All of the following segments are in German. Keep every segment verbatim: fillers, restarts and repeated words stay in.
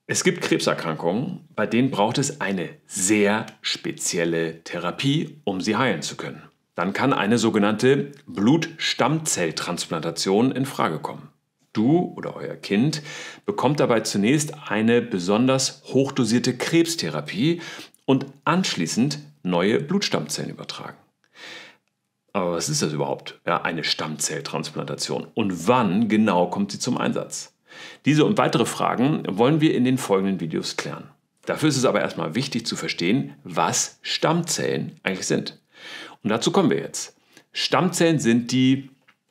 Es gibt Krebserkrankungen, bei denen braucht es eine sehr spezielle Therapie, um sie heilen zu können. Dann kann eine sogenannte Blutstammzelltransplantation in Frage kommen. Du oder euer Kind bekommt dabei zunächst eine besonders hochdosierte Krebstherapie und anschließend neue Blutstammzellen übertragen. Aber was ist das überhaupt? Ja, eine Stammzelltransplantation. Und wann genau kommt sie zum Einsatz? Diese und weitere Fragen wollen wir in den folgenden Videos klären. Dafür ist es aber erstmal wichtig zu verstehen, was Stammzellen eigentlich sind. Und dazu kommen wir jetzt. Stammzellen sind die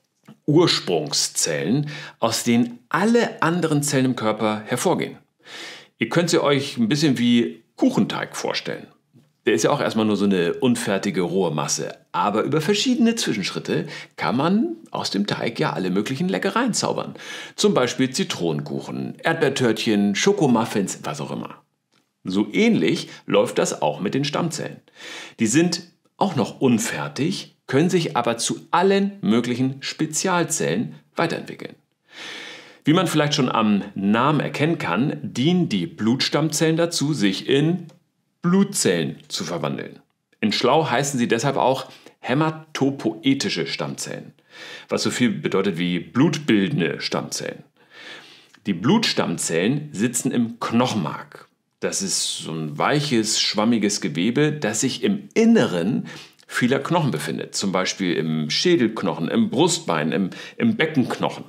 Ursprungszellen, aus denen alle anderen Zellen im Körper hervorgehen. Ihr könnt sie euch ein bisschen wie Kuchenteig vorstellen. Der ist ja auch erstmal nur so eine unfertige rohe Masse. Aber über verschiedene Zwischenschritte kann man aus dem Teig ja alle möglichen Leckereien zaubern. Zum Beispiel Zitronenkuchen, Erdbeertörtchen, Schokomuffins, was auch immer. So ähnlich läuft das auch mit den Stammzellen. Die sind auch noch unfertig, können sich aber zu allen möglichen Spezialzellen weiterentwickeln. Wie man vielleicht schon am Namen erkennen kann, dienen die Blutstammzellen dazu, sich in Blutzellen zu verwandeln. In schlau heißen sie deshalb auch hämatopoetische Stammzellen, was so viel bedeutet wie blutbildende Stammzellen. Die Blutstammzellen sitzen im Knochenmark. Das ist so ein weiches, schwammiges Gewebe, das sich im Inneren vieler Knochen befindet. Zum Beispiel im Schädelknochen, im Brustbein, im, im Beckenknochen.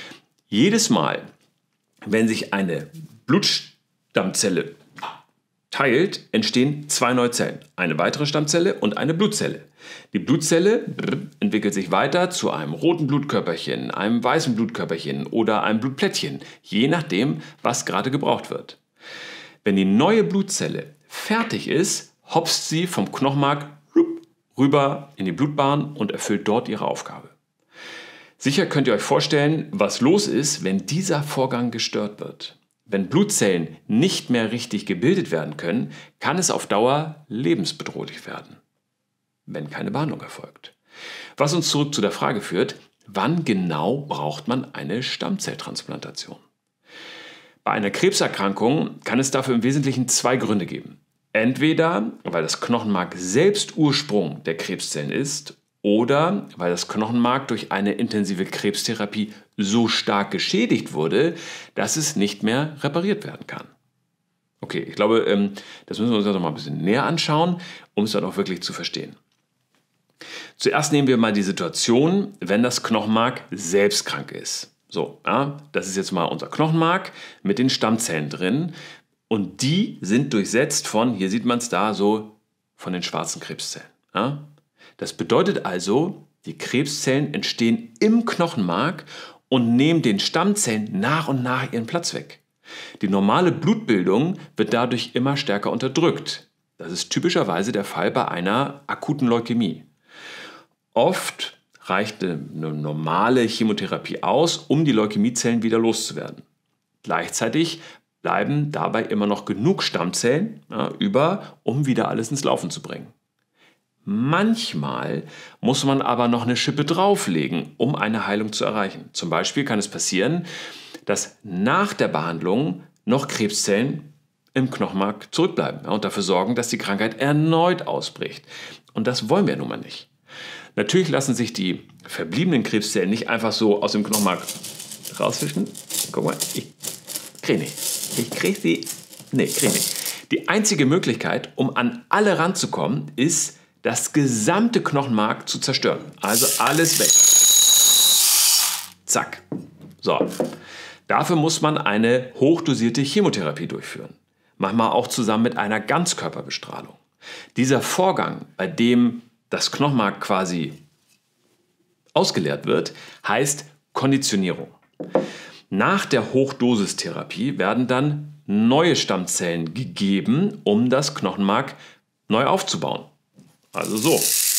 Jedes Mal, wenn sich eine Blutstammzelle teilt, entstehen zwei neue Zellen. Eine weitere Stammzelle und eine Blutzelle. Die Blutzelle entwickelt sich weiter zu einem roten Blutkörperchen, einem weißen Blutkörperchen oder einem Blutplättchen, je nachdem, was gerade gebraucht wird. Wenn die neue Blutzelle fertig ist, hopst sie vom Knochenmark rüber in die Blutbahn und erfüllt dort ihre Aufgabe. Sicher könnt ihr euch vorstellen, was los ist, wenn dieser Vorgang gestört wird. Wenn Blutzellen nicht mehr richtig gebildet werden können, kann es auf Dauer lebensbedrohlich werden, wenn keine Behandlung erfolgt. Was uns zurück zu der Frage führt, wann genau braucht man eine Stammzelltransplantation? Bei einer Krebserkrankung kann es dafür im Wesentlichen zwei Gründe geben. Entweder, weil das Knochenmark selbst Ursprung der Krebszellen ist, oder weil das Knochenmark durch eine intensive Krebstherapie so stark geschädigt wurde, dass es nicht mehr repariert werden kann. Okay, ich glaube, das müssen wir uns noch mal ein bisschen näher anschauen, um es dann auch wirklich zu verstehen. Zuerst nehmen wir mal die Situation, wenn das Knochenmark selbst krank ist. So, ja, das ist jetzt mal unser Knochenmark mit den Stammzellen drin. Und die sind durchsetzt von, hier sieht man es da, so von den schwarzen Krebszellen. Ja? Das bedeutet also, die Krebszellen entstehen im Knochenmark und nehmen den Stammzellen nach und nach ihren Platz weg. Die normale Blutbildung wird dadurch immer stärker unterdrückt. Das ist typischerweise der Fall bei einer akuten Leukämie. Oft reicht eine normale Chemotherapie aus, um die Leukämiezellen wieder loszuwerden. Gleichzeitig bleiben dabei immer noch genug Stammzellen ja, über, um wieder alles ins Laufen zu bringen. Manchmal muss man aber noch eine Schippe drauflegen, um eine Heilung zu erreichen. Zum Beispiel kann es passieren, dass nach der Behandlung noch Krebszellen im Knochenmark zurückbleiben ja, und dafür sorgen, dass die Krankheit erneut ausbricht. Und das wollen wir nun mal nicht. Natürlich lassen sich die verbliebenen Krebszellen nicht einfach so aus dem Knochenmark rausfischen. Guck mal, ich kriege nicht. Ich kriege sie. Nee, kriege nicht. Die einzige Möglichkeit, um an alle ranzukommen, ist, das gesamte Knochenmark zu zerstören. Also alles weg. Zack. So. Dafür muss man eine hochdosierte Chemotherapie durchführen. Manchmal auch zusammen mit einer Ganzkörperbestrahlung. Dieser Vorgang, bei dem das Knochenmark quasi ausgeleert wird, heißt Konditionierung. Nach der Hochdosistherapie werden dann neue Stammzellen gegeben, um das Knochenmark neu aufzubauen. Also so.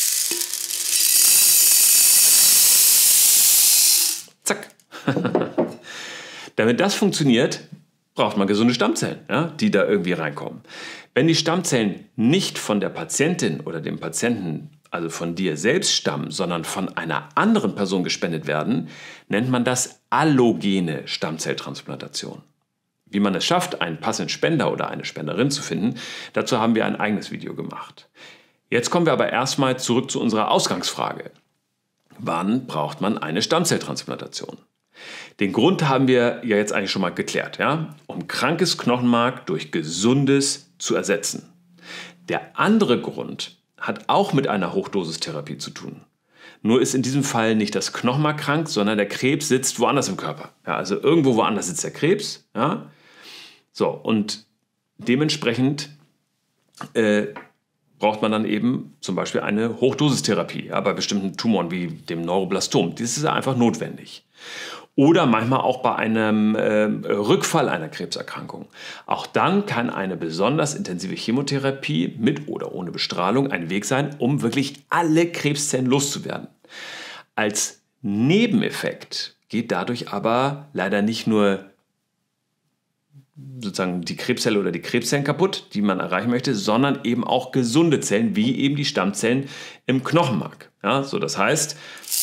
Zack. Damit das funktioniert, braucht man gesunde Stammzellen, ja, die da irgendwie reinkommen. Wenn die Stammzellen nicht von der Patientin oder dem Patienten, also von dir selbst stammen, sondern von einer anderen Person gespendet werden, nennt man das allogene Stammzelltransplantation. Wie man es schafft, einen passenden Spender oder eine Spenderin zu finden, dazu haben wir ein eigenes Video gemacht. Jetzt kommen wir aber erstmal zurück zu unserer Ausgangsfrage. Wann braucht man eine Stammzelltransplantation? Den Grund haben wir ja jetzt eigentlich schon mal geklärt, ja? Um krankes Knochenmark durch gesundes zu ersetzen. Der andere Grund hat auch mit einer Hochdosistherapie zu tun. Nur ist in diesem Fall nicht das Knochenmark krank, sondern der Krebs sitzt woanders im Körper. Ja, also irgendwo woanders sitzt der Krebs. Ja? So, und dementsprechend äh, braucht man dann eben zum Beispiel eine Hochdosistherapie, ja, bei bestimmten Tumoren wie dem Neuroblastom. Das ist einfach notwendig. Oder manchmal auch bei einem äh, Rückfall einer Krebserkrankung. Auch dann kann eine besonders intensive Chemotherapie mit oder ohne Bestrahlung ein Weg sein, um wirklich alle Krebszellen loszuwerden. Als Nebeneffekt geht dadurch aber leider nicht nur sozusagen die Krebszelle oder die Krebszellen kaputt, die man erreichen möchte, sondern eben auch gesunde Zellen, wie eben die Stammzellen im Knochenmark. Ja, so das heißt,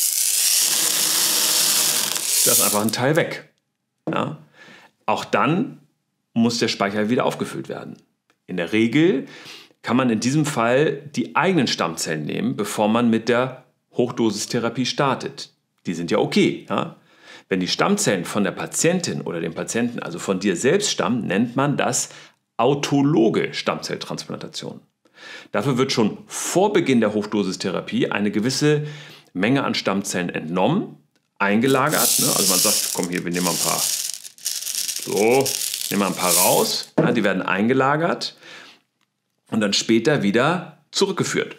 da ist einfach ein Teil weg. Ja? Auch dann muss der Speicher wieder aufgefüllt werden. In der Regel kann man in diesem Fall die eigenen Stammzellen nehmen, bevor man mit der Hochdosistherapie startet. Die sind ja okay. Ja? Wenn die Stammzellen von der Patientin oder dem Patienten, also von dir selbst stammen, nennt man das autologe Stammzelltransplantation. Dafür wird schon vor Beginn der Hochdosistherapie eine gewisse Menge an Stammzellen entnommen, eingelagert. Ne? Also man sagt, komm hier, wir nehmen mal ein paar. So, nehmen wir ein paar raus. Ja, die werden eingelagert und dann später wieder zurückgeführt.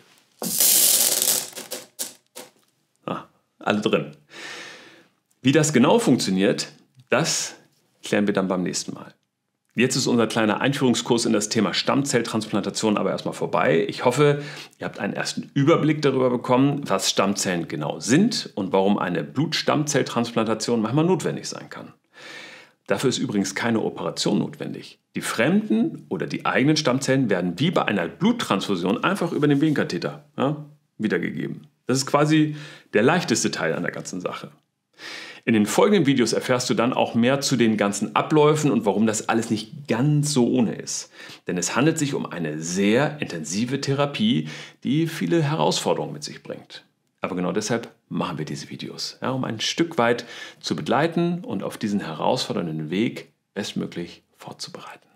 Ah, alle drin. Wie das genau funktioniert, das klären wir dann beim nächsten Mal. Jetzt ist unser kleiner Einführungskurs in das Thema Stammzelltransplantation aber erstmal vorbei. Ich hoffe, ihr habt einen ersten Überblick darüber bekommen, was Stammzellen genau sind und warum eine Blutstammzelltransplantation manchmal notwendig sein kann. Dafür ist übrigens keine Operation notwendig. Die fremden oder die eigenen Stammzellen werden wie bei einer Bluttransfusion einfach über den Venenkatheter, ja, wiedergegeben. Das ist quasi der leichteste Teil an der ganzen Sache. In den folgenden Videos erfährst du dann auch mehr zu den ganzen Abläufen und warum das alles nicht ganz so ohne ist. Denn es handelt sich um eine sehr intensive Therapie, die viele Herausforderungen mit sich bringt. Aber genau deshalb machen wir diese Videos, ja, um ein Stück weit zu begleiten und auf diesen herausfordernden Weg bestmöglich vorzubereiten.